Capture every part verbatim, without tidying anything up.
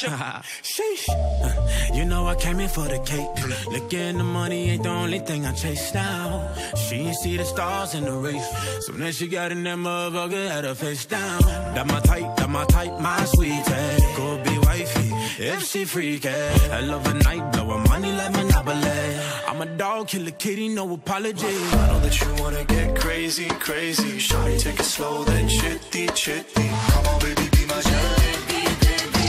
Sheesh. Uh, you know I came in for the cake. Looking the money ain't the only thing I chase down. She ain't see the stars in the race. Soon as she got in that motherfucker, had her face down. That my type, that my type, my sweetie. Could be wifey if she freaky. I love a night, blow her money like Monopoly. I'm a dog, kill a kitty, no apology. I know that you wanna get crazy, crazy. Shawty, take it slow, then chitty, chitty. Come on, baby, be my jalebi, baby.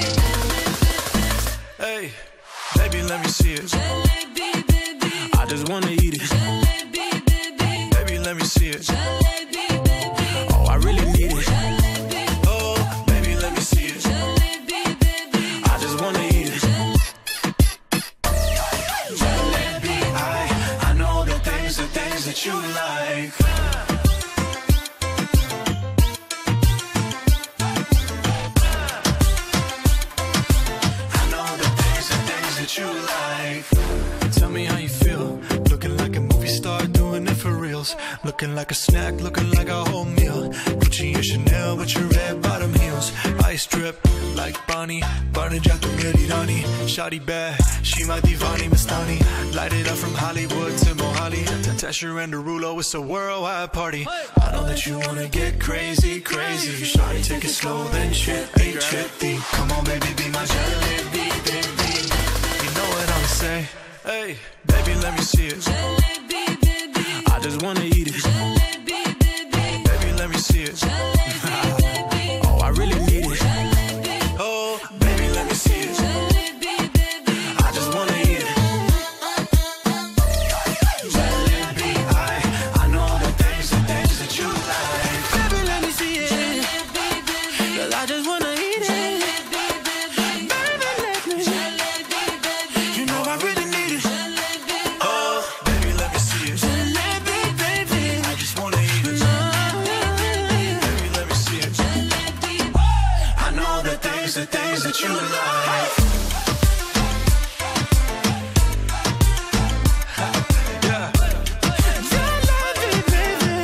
Hey, baby, let me see it. Jalebi, baby. I just wanna eat it. Jalebi, baby. Baby, let me see it. Jalebi, baby. Oh, I really need it. Jalebi. Oh, baby, let me see it. Jalebi, baby. I just wanna eat it. Jalebi, I, I know the things, the things that you like. You like. Tell me how you feel. Looking like a movie star, doing it for reals. Looking like a snack, looking like a whole meal. Gucci and Chanel with your red bottom heels. Ice drip like Bonnie, Barney Jack the Merirani. Shawty bad, she my divani Mastani. Light it up from Hollywood to Mohali. Tesher and Derulo, it's a worldwide party. I know that you wanna get crazy, crazy. Shawty, take it slow, then chitty, chitty. Come on, baby, be my jalebi, baby. Say, hey, baby, let me see it. Jalebi, baby. I just wanna eat it. Jalebi, baby. Baby, let me see it. Jalebi, oh, I really need it. Jalebi. Oh, baby, let me see it. Jalebi, baby. I just wanna eat it. Jalebi, I, I know the things, the things that you like. Baby, let me see it. Jalebi, baby. Cause I just wanna eat it. The things that you like. Yeah. Jalebi, baby.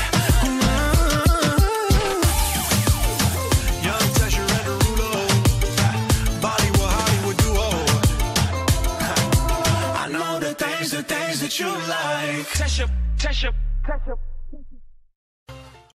Young Tesher and Derulo, Bollywood Hollywood duo. I know the things, the things that you like. Tesher, Tesher, Tesher.